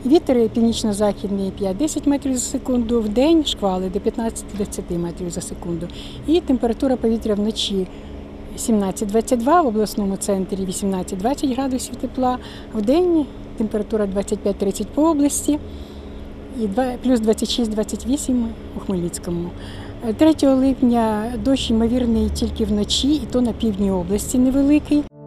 Вітер північно-західний 5-10 метрів за секунду, в день шквали до 15-20 метрів за секунду. І температура повітря вночі 17-22, в обласному центрі 18-20 градусів тепла, в день температура 25-30 по області і плюс 26-28 у Хмельницькому. 3 липня дощ ймовірний тільки вночі, і то на півдні області невеликий.